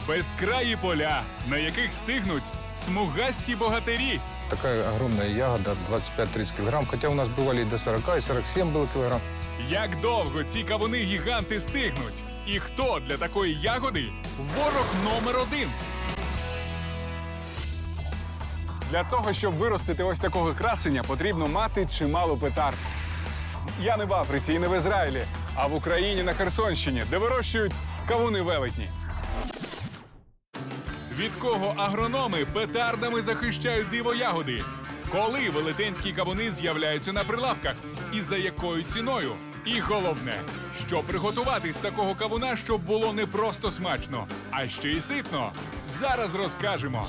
Безкраї поля, на яких стигнуть смугасті богатирі. Такая огромная ягода, 25-30 килограмм, хотя у нас бывали и до 40, и 47 было килограмм. Як довго ці кавуни-гіганти стигнуть? І хто для такої ягоди ворог номер один? Для того, щоб виростити ось такого красення, потрібно мати чимало петард. Я не в Африці і не в Ізраїлі, а в Україні на Херсонщині, де вирощують кавуни велетні. Від кого агрономи петардами захищають диво-ягоди? Коли велетенські кавуни з'являються на прилавках? І за якою ціною? І головне, що приготувати з такого кавуна, щоб було не просто смачно, а ще й ситно? Зараз розкажемо.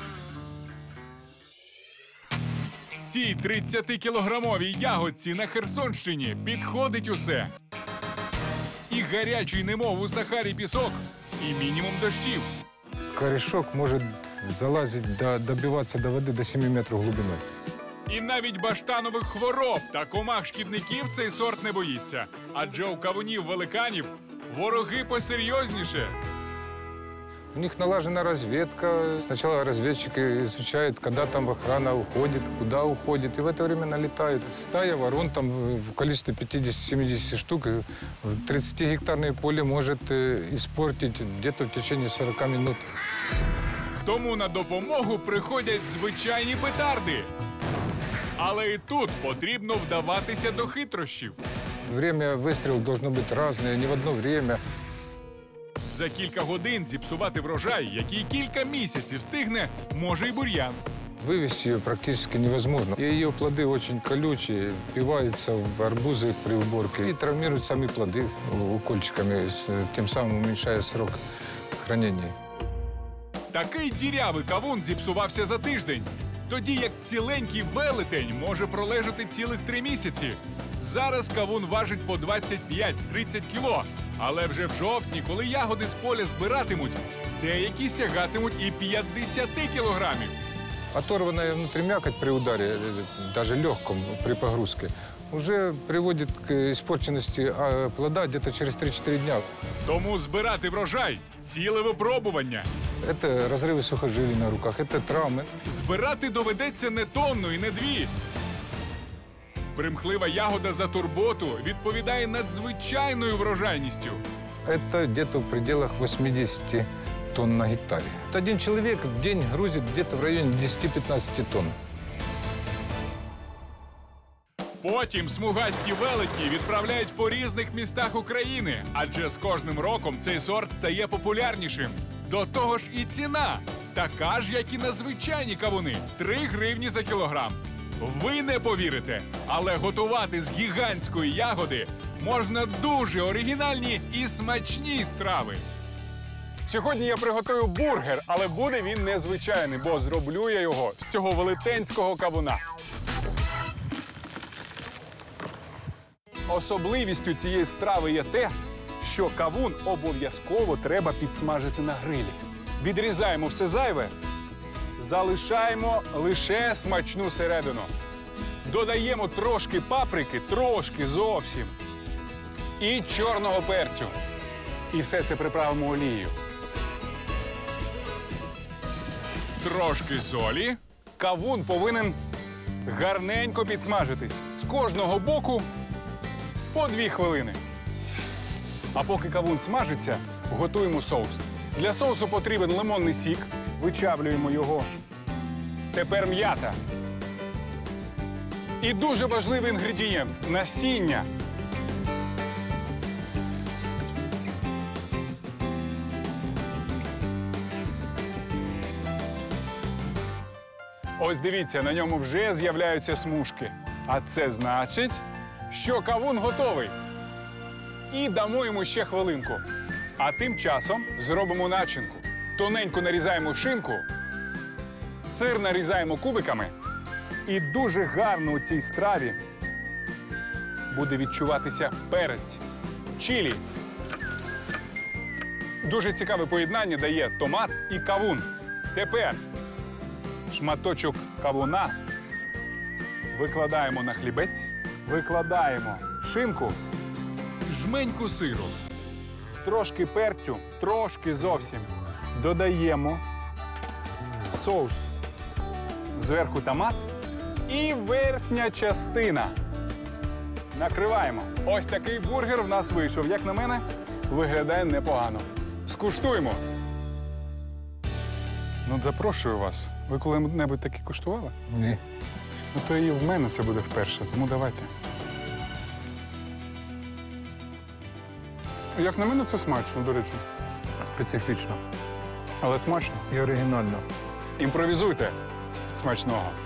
Цій 30-кілограмовій ягодці на Херсонщині підходить усе. І гарячий, немов у Сахарі, пісок, і мінімум дощів. Корешок может залазить, добиваться до воды до 7 метров глубиной. І навіть баштанових хвороб та комах-шкідників цей сорт не боїться. Адже у кавунів-великанів вороги посерйозніше. У них налажена разведка. Сначала разведчики изучают, когда там охрана уходит, куда уходит. И в это время налетают. Стая ворон там в количестве 50-70 штук в 30-гектарное поле может испортить где-то в течение 40 минут. Тому на допомогу приходять звичайні петарди. Але і тут потрібно вдаватися до хитрощів. Время выстрелов должно быть разное, не в одно время. За кілька годин зіпсувати врожай, який кілька місяців стигне, може й бур'ян. Вывести ее практически невозможно. И ее плоды очень колючие, впиваются в арбузы при уборке и травмируют сами плоды укольчиками, тем самым уменьшая срок хранения. Такий дірявий кавун зіпсувався за тиждень. Тоді як ціленький велетень може пролежати цілих 3 місяці. Зараз кавун важить по 25-30 кіло. Але вже в жовтні, коли ягоди з поля збиратимуть, деякі сягатимуть і 50 кілограмів. Оторванная внутри мякоть при ударе, даже легком, при погрузке, уже приводит к испорченности плода где-то через 3-4 дня. Тому збирати врожай – ціле випробування. Это разрывы сухожилий на руках, это травмы. Збирати доведеться не тонну і не 2. Примхлива ягода за турботу відповідає надзвичайною врожайністю. Это где-то в пределах 80 тонн на гектаре. Один человек в день грузит где-то в районе 10-15 тонн. Потім смугасті велетні відправляють по різних містах України, адже з кожним роком цей сорт стає популярнішим. До того ж і ціна така ж, як і на звичайні кавуни – 3 гривні за кілограм. Ви не повірите, але готувати з гігантської ягоди можна дуже оригінальні і смачні страви. Сьогодні я приготую бургер, але буде він незвичайний, бо зроблю я його з цього велетенського кавуна. Особливістю цієї страви є те, що кавун обов'язково треба підсмажити на грилі. Відрізаємо все зайве, залишаємо лише смачну середину. Додаємо трошки паприки, трошки зовсім, і чорного перцю. І все це приправимо олією. Трошки солі. Кавун повинен гарненько підсмажитись. З кожного боку по 2 хвилини. А поки кавун смажиться, готуємо соус. Для соусу потрібен лимонний сік. Вичавлюємо його. Тепер м'ята. І дуже важливий інгредієнт – насіння. Ось дивіться, на ньому вже з'являються смужки. А це значить, що кавун готовий. І дамо йому ще хвилинку. А тим часом зробимо начинку. Тоненько нарізаємо шинку, сир нарізаємо кубиками. І дуже гарно у цій страві буде відчуватися перець, чилі. Дуже цікаве поєднання дає томат і кавун. Тепер шматочок кавуна викладаємо на хлібець, викладаємо шинку, Жменьку сиру. трошки перцю, трошки зовсім. додаємо соус. Зверху томат і верхня частина. Накриваємо. Ось такий бургер в нас вийшов. Як на мене, виглядає непогано. Скуштуємо. Ну, запрошую вас. Ви коли-небудь таке куштували? Ні. Ну, то і в мене це буде вперше, тому давайте. Як на мене, це смачно, до речі. Специфічно Але смачно. і оригінально. Імпровізуйте. Смачного.